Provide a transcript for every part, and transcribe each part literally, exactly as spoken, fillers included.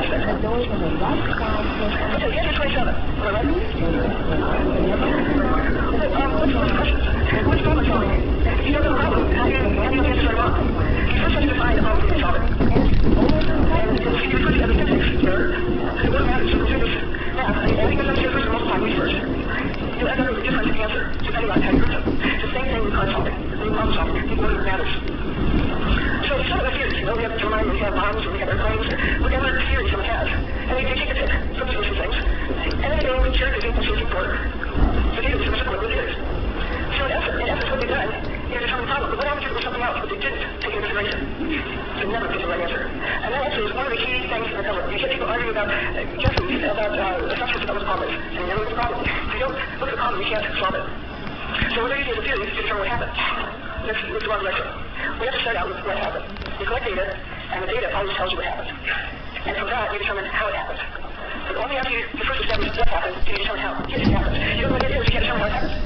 The doors on the left side will open. Okay, answer twenty-seven. Am I right? Um, what's the question? What's the problem solving? If you don't have a problem, how do you, how do you answer it wrong? You first have to define the problem you can solve it. And if you put it as a physics error, it wouldn't matter. So do this math. I mean, adding those numbers and multiplying these first. You end up with a different answer, depending on how you group them. It's the same thing with card solving. With problem solving, the order matters. So some of the theories, you know, we have turbines, we have bombs, and we have airplanes, whatever theory someone has. And they, they take a pick from these things. And then they go and cherry picking and searching for the data, which is what it is. So in essence, in essence, what they've done is determine the problem. But what happens if it was something else, but they didn't take into consideration? They never get the right answer. And that actually is one of the key things in the cover. You hear people argue about uh, guesses about uh, assumptions about what the problem is. And you never look at the problem. If you don't look at the problem, you can't solve it. So what they're using as a theory is to determine what happened. That's, that's the wrong direction. We have to start out with what happened. You collect data, and the data always tells you what happened. And from that, you determine how it happened. But only after you, you first establish what happened, do you determine how it happened. You don't know what it is, you can't determine how it happened.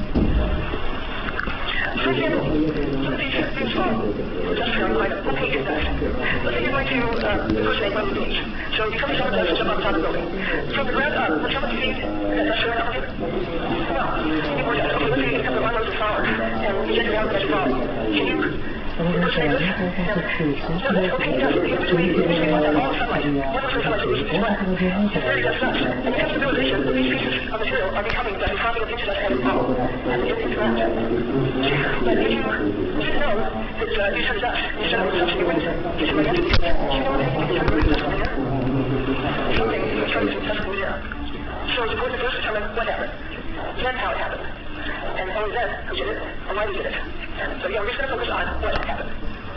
For example, some of these things fall just from like what page is that? Let's say you're going to uh, impersonate one of the buildings. So you come to someone else and jump on top of the building. From the ground up, would someone see that that's showing up on you? No. Or, okay, let's say you come to one of those flower, and you get around that fall. Can you impersonate this? No, that's okay, yes. You impersonate, you impersonate one that all sunlight. One of those sunlight is black. It's very just such. And it comes to the realization that these pieces of material are becoming the cropping of inches as it falls. And it's interact. But if you didn't know that uh, you started dust, you started with something you wouldn't, you should make it. Do you know what it is? You started with dust on here? Something you started with dust on here. So it's important to first determine what happened, then how it happened. And only then who did it, and why we did it. So yeah, we're just going to focus on what happened.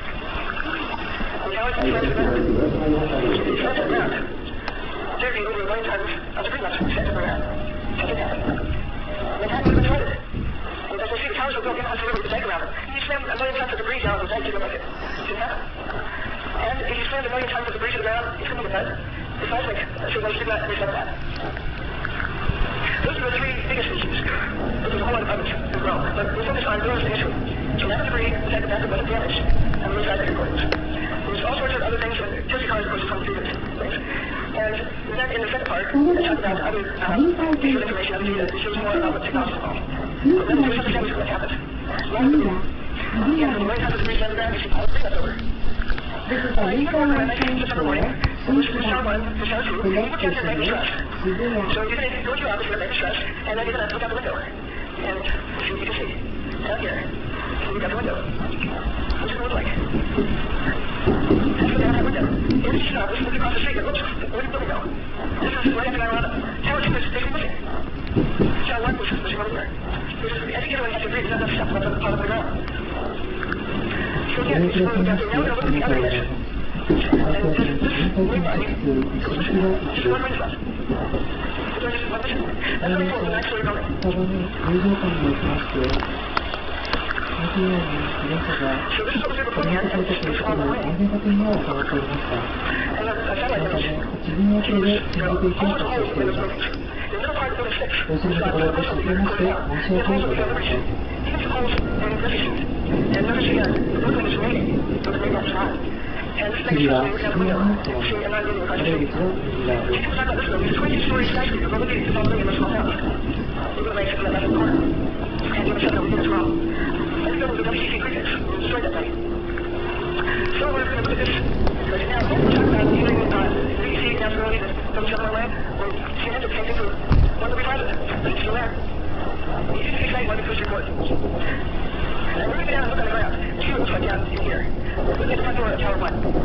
And how it starts with that. It starts with that. There being over a million tons of debris left set to burn out. Something happened. And how would have been started? And as I see the towers were built in, onto the river with the bank around them. You slam a million tons of debris down the bank to go make it. It didn't happen. And if you slam a million tons of debris to the ground, it's going to make it. The seismic signals did not reset that. Those are the three biggest issues. There's a whole lot of others as well. But we focus on those initially. So that debris was at the back of weather damage and those seismic recordings. There's all sorts of other things that just cars, of course, come through things. And then in the second part, I talk about other um, pieces of information, other data that shows more about what technology is involved. So then there's something that happened. One of the yeah, the very top of the debris on the ground, you see all the debris left over. This is a legal license for which is the shower one, the shower two, and you look at your make a trust. So you're going to go to your office, you're going to make a trust, and then you're going to look out the window. And see what you can see. Down here. And look out the window. What's it going to look like? That's look out that window. Here's the shop, this is looking across the street, and whoops, where did the building go? This is right after nine eleven. Tower two is basically missing. Shower one was missing over there. As you get away, you have to agree, there's not enough stuff left on the bottom of the ground. So again, it's going to look out there. Now we're going to look at the other edge. And this, this wing body goes missing. This is one ring left. So this is one mission. That's the report of the nine-story building. So this is what we're reporting here, and this is on the wing. And the satellite image is almost always in those buildings. The middle part of the building six is not the person that you're recording out. It has holes that we have never seen. Even some holes in the river sheet. And notice here, the Brooklyn is raining, but the rain is not. And this next building, we have a window. See, I'm not getting across the street. If you talk about this building, it's a twenty-story skyscraper, but look at the building in the small house. Look at the lights in that left corner. And you have a seven over here as well. And this building was a W C C prefix. We destroyed that thing. So we're going to look at this. Right now, we're talking about using uh, W C C nationality that comes from our land. We're seeing it, same thing for one that we planted. It's still there. You didn't explain why the first report. And we're going to go down and look on the ground. See what it looks like down in here. We're looking at the front door of Tower one. So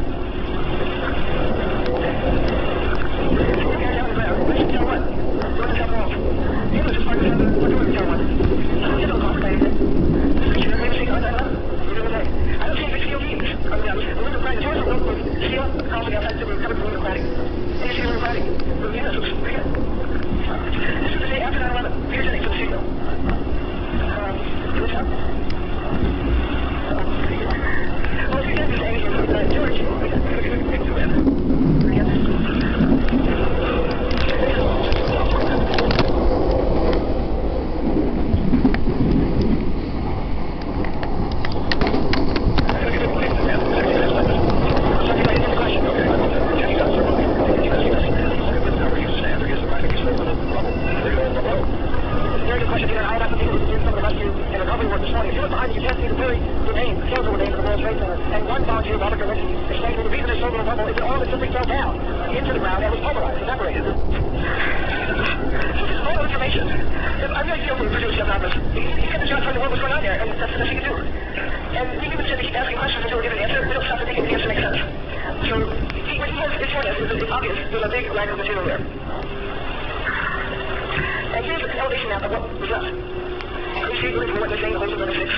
we're going down the ground. This is Tower one. We're on the top walls. The image is part of the front door of Tower one. So we get a little complicated. This picture, have you ever seen on that level? We're doing that. I don't see any steel beams on the outside. The window cladding. The towers are built with steel causing outside that were covered with window cladding. And you see window cladding. The units looks pretty good. This is the day after nine eleven. Here's the for the signal. Um, what's up? Well, if you get this angel from uh, George, we can do it. Something like this question. Okay. all of it simply fell down into the ground and was pulverized, evaporated. So this is all information. I'm going to feel for produce stuff out of this. He kept the job trying to work what's going on there, and that's the best he could do. And we even said to keep asking questions until we get an answer. We don't stop to think if the answer makes sense. So he, what he has is showing us is it's obvious there's a big lack of material there. And here's an elevation map of what was left. You see, looking for what they're saying, the holes in the six.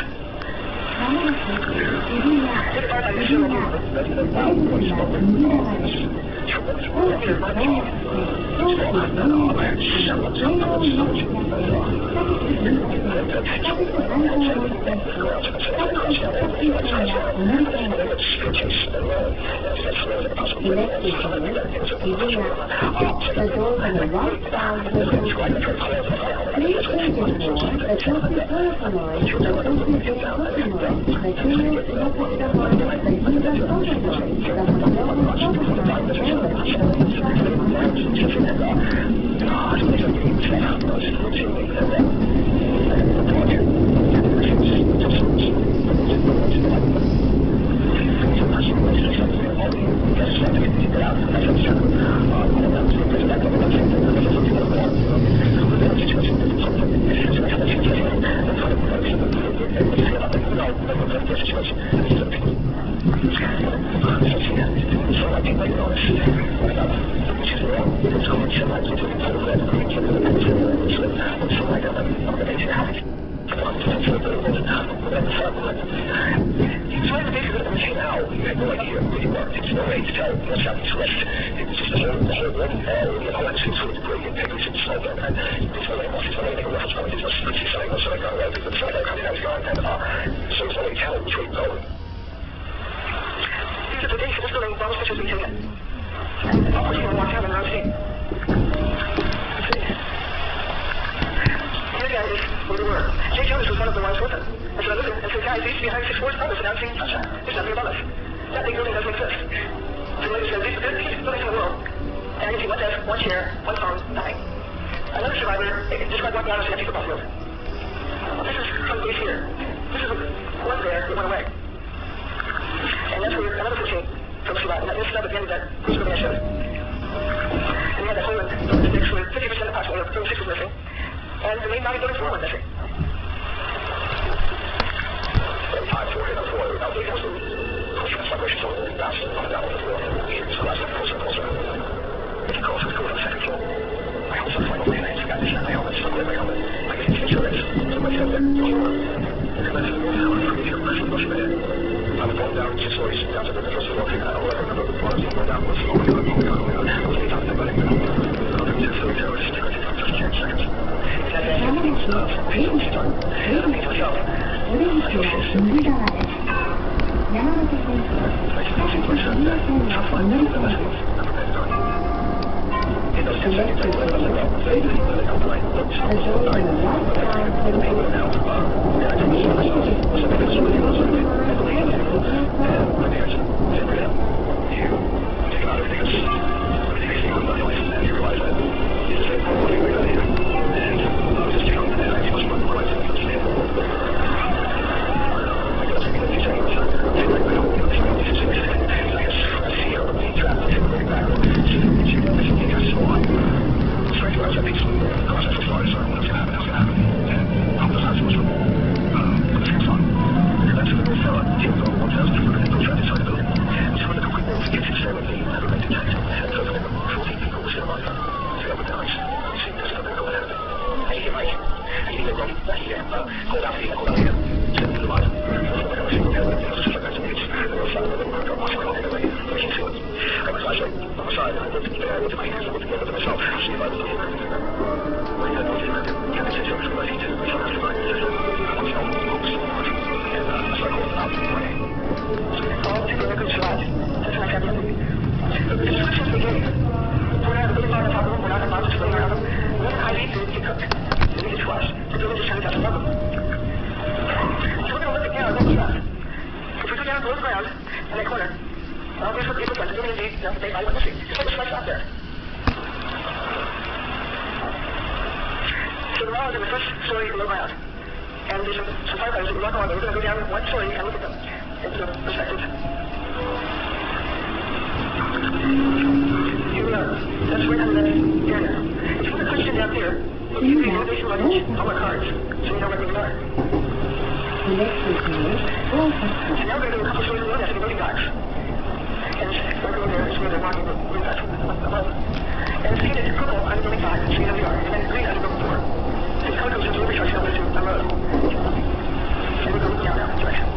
Here we are. That's right on that area. If you put a question down here, we'll give you the innovation luggage on our cards, so you know where we are. The next station is Osaka. And now we're going to do a couple stories more. That's the voting cards. And we're going there, it's where they're walking the green cards above. And see that it's purple on building five, so you know we are. And then green on building four. And the color comes in delivery trucks over to the road. And we're going down that direction.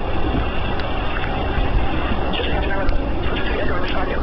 Just half an hour. First to the end of the side.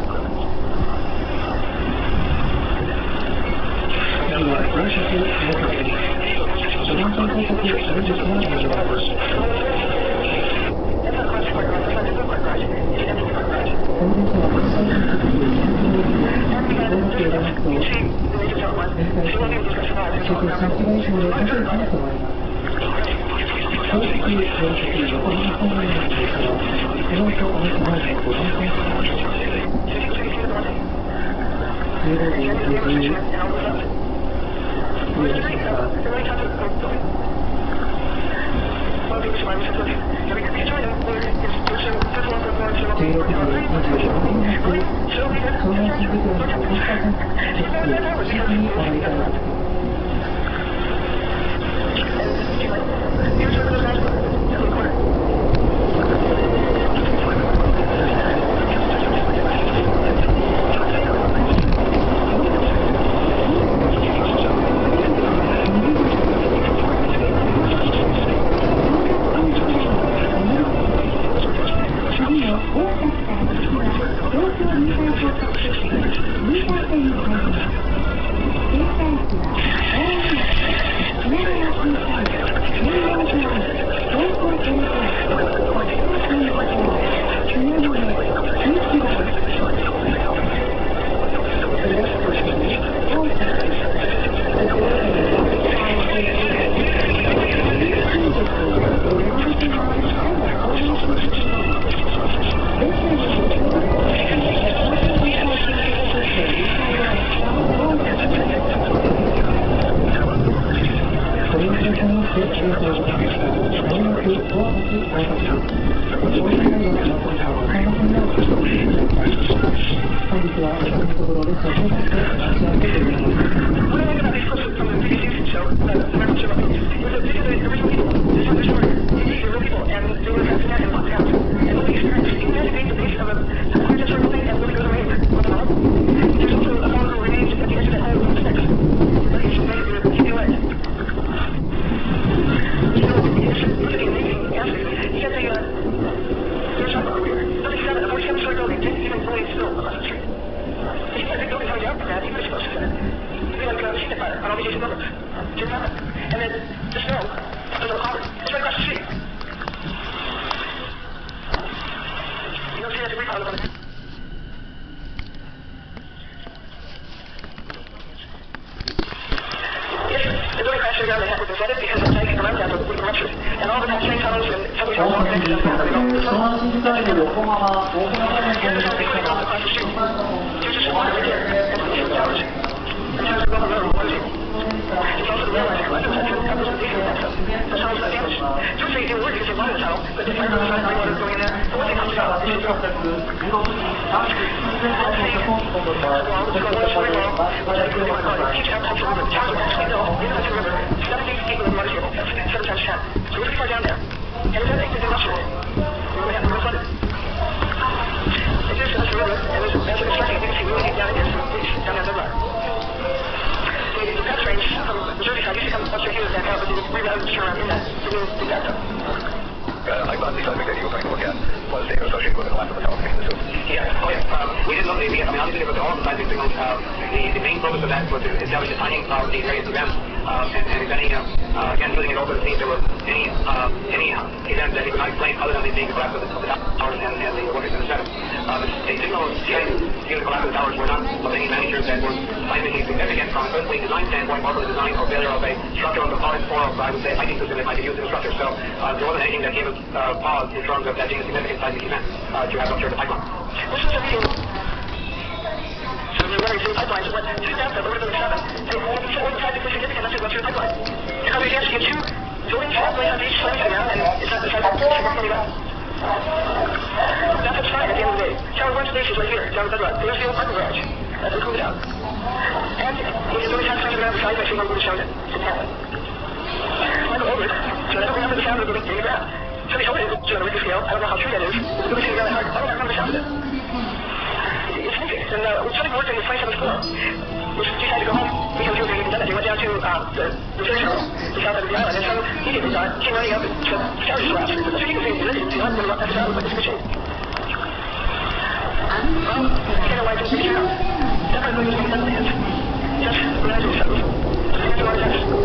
That's a sign at the end of the day. Tower one space is right here, down the bedrock. There's the old parking garage. That's included out. And if you have something around the side, I see one would have shown it. It's in Hamlet. Michael Ulrich, so I don't remember the sound of the moving in the ground. So he told me to a Richter scale. I don't know how true that is. It was in the ground hard. I don't remember the sound of it. It's moving. And uh, we started working in the twenty-seventh floor. We decided to go home because we were getting done it. They went down to uh, the, the third floor, the south end of the island. And so he did uh, came running up and said, "Sorry, Slash." So you can see the you know, I'm going to let that sound like it's a good shape. Well, I don't know why I didn't figure it out. Definitely going to be done it. Just realizing something. That's what I said.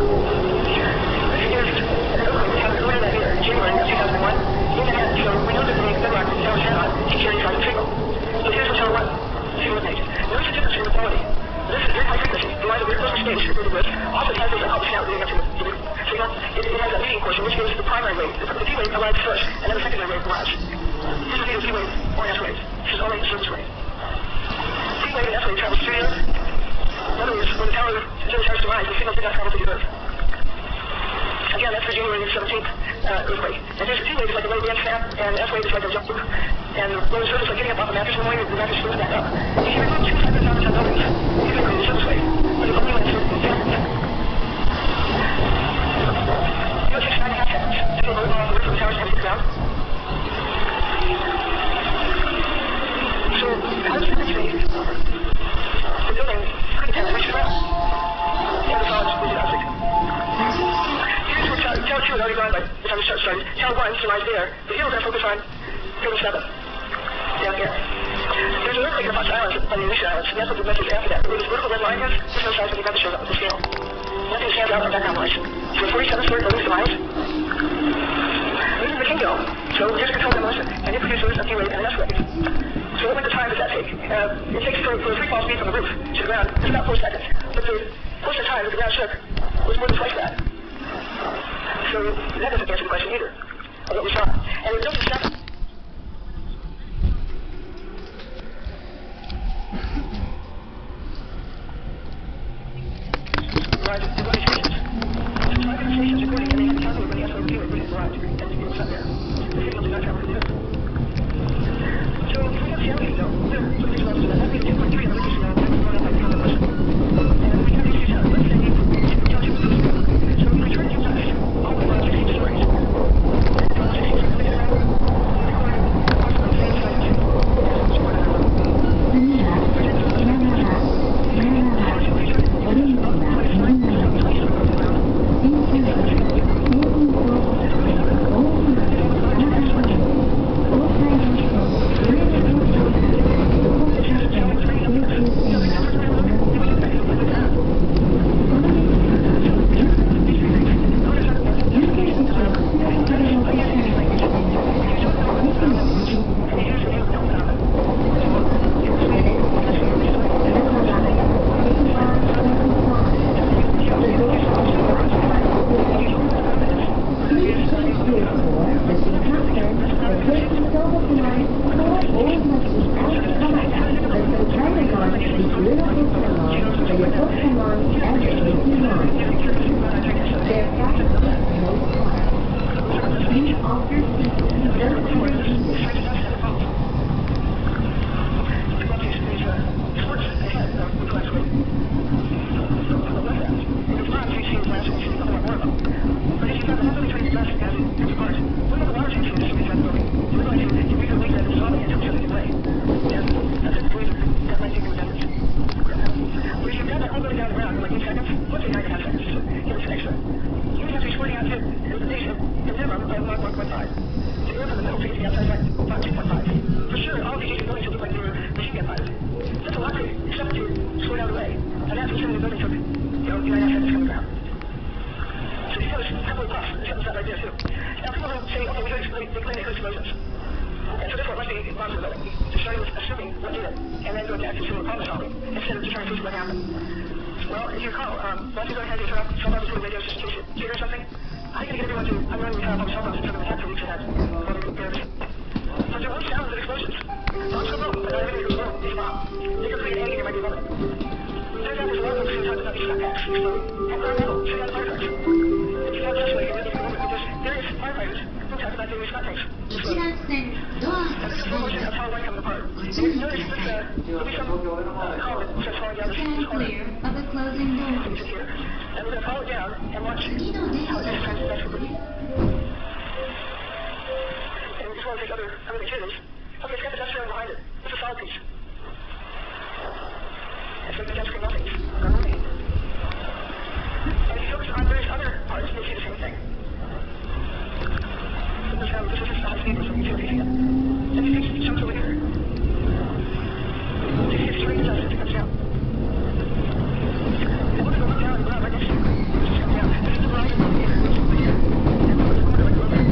Earlier that year, January of two thousand one, in the head, so we know that the bedrock is tower ten on security five signal. So here's what tower one, signal page. Notice the difference in the quality. This is very high frequency. The line of very close to space, really good. Also, it has this up sound leading up to the signal. It, it has a leading portion, which gives the primary wave. The, the D wave arrives first, and then the secondary wave arrives. This is either D wave or S wave. This is only the surface wave. D wave and S wave travels through the earth. In other words, when the tower zero starts to rise, the signal did not travel to the earth. Again, that's the January seventeenth uh, earthquake. And there's a D wave is like a low dance snap, and S wave is like a jump loop. And low surface is like getting up off a mattress in the morning, the mattress goes back up. If you remove two five hundred thousand ton buildings, you can create a surface wave. But it's only when it's certain seconds. You know, it takes nine and a half seconds to go along the roof of the towers and hit the ground. So, how does this wave? The building couldn't have reached the ground. And the solids was elastic. Tower two had already gone by the time the start started. Tower one surmised there. But here we're going to focus on thirty-seven. Down here. There's an earthquake in Fox Islands on the Alicia Islands. That's what the message after that. Where this vertical red line is, there's no size when you got to show up with the scale. Nothing stands out from background noise. So the forty-seventh story released the lines. This is the Kingo. So here's control demolition. And it produces a D wave and an S wave. So what length of time does that take? Uh, it takes for, for a free fall speed from the roof to the ground. It's about four seconds. But the portion of time that the ground shook was more than twice that. So that doesn't answer the question either of what we saw. And it doesn't stop. Right, the body stations. So five different stations recording, and they had to calculate when the S O P would bring it arrived, and it was up there. The signal did not travel to the earth. So if we have Seattle, though, there are some things about this. That means two point three on the Richter scale, and it's going up like a common person. And we have these two sounds. Let's say we tell you the first scale. So we return to the left. All the way around sixteen stories. From sixteen stories to the ground, recording approximately the same size as two. It's one and a half. There's various firefighters protest about doing contacts. 一覧線ドアが閉まります。ご注意ください。Stand clear of the closing doors. 次の電車です。 As well as the other, other activities. Okay, it's got the pedestrian behind it. It's a solid piece. It's like the pedestrian nothings. Okay. And if you focus on various other parts, you'll see the same thing. So this, um, this is just the high speed so you can see what you see. And you see chunks over here. So you see it's straight adjusted as it comes down. And look at the look down and grab right next to you. It's just coming down. This is the right over here. It's over here. And look at the corner right over there.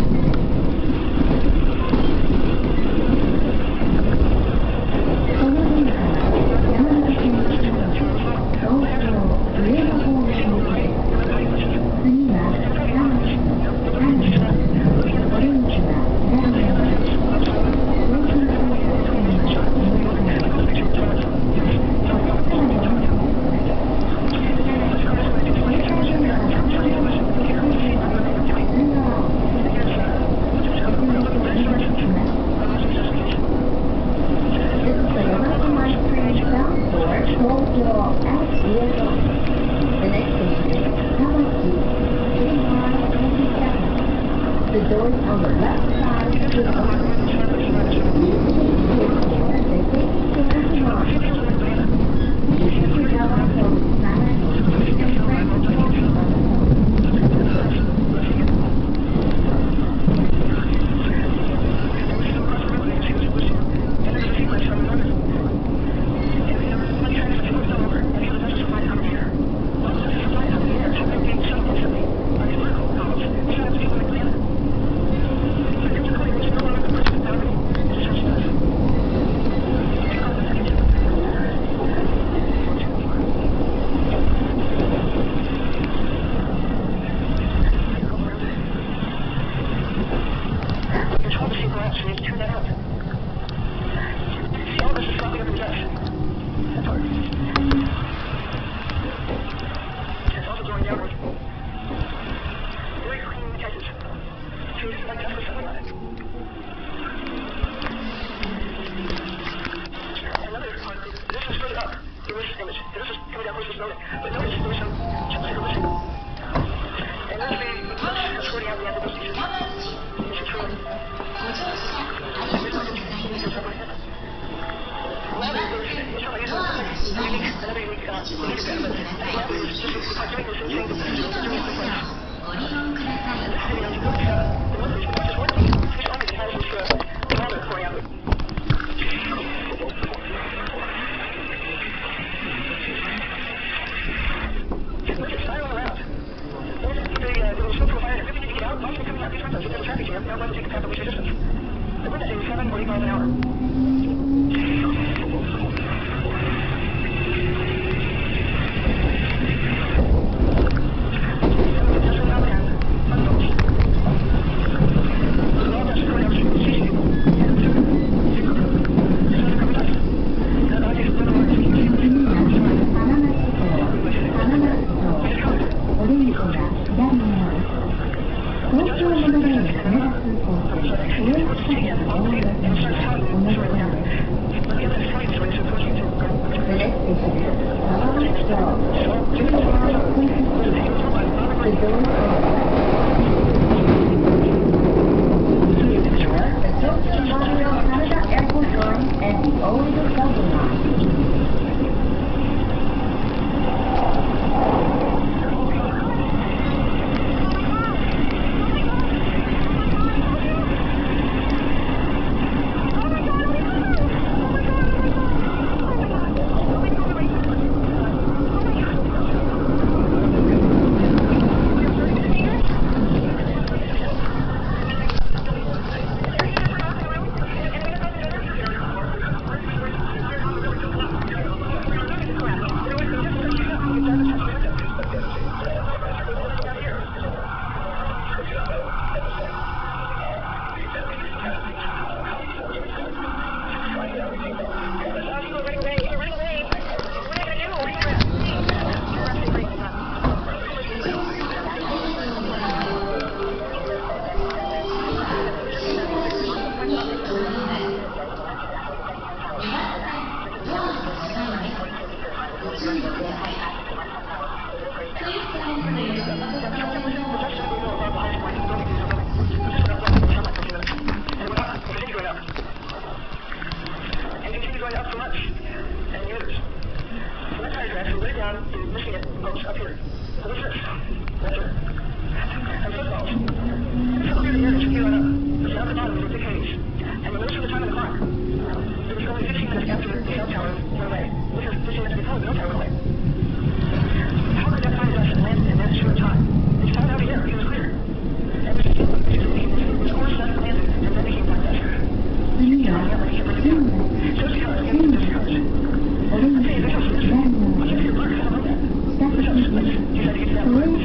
And continue going up for lunch and meters. So that's how you drive. So way down to Michigan goes up here. So what's this? That's it. And footballs. It's up here to here, it's going up. So down the bottom is a big haze. And the most of the time in the clock, it was only fifteen minutes after the cell tower went away. This is fifteen minutes before the cell tower went away. How could that find us and land in that short time? It's found out here. It was clear. And it was still, it was course left landed, and then it came back us. Linear, seamless, Just because, just because. Olympic, Daniel, Stephanie, Korean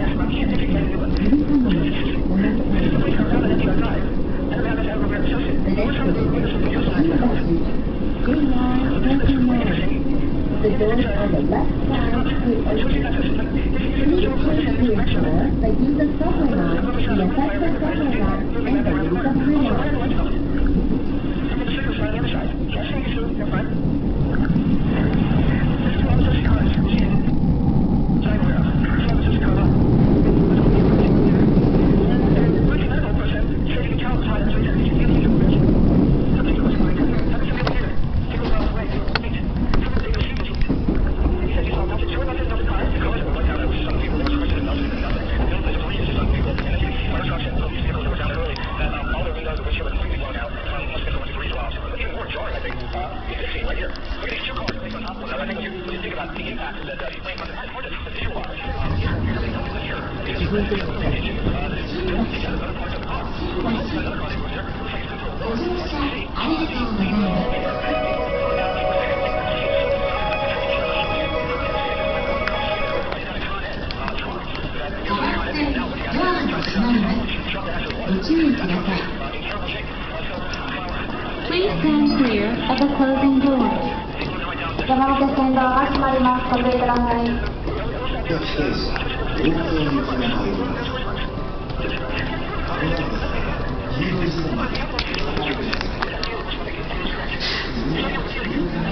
The doors on the left side will open. Please take the door by using the subway line, the effective subway line, and the use of freeway. Please stand clear of the closing doors. 山手線側が閉まります。ご注意ください。 Thank you.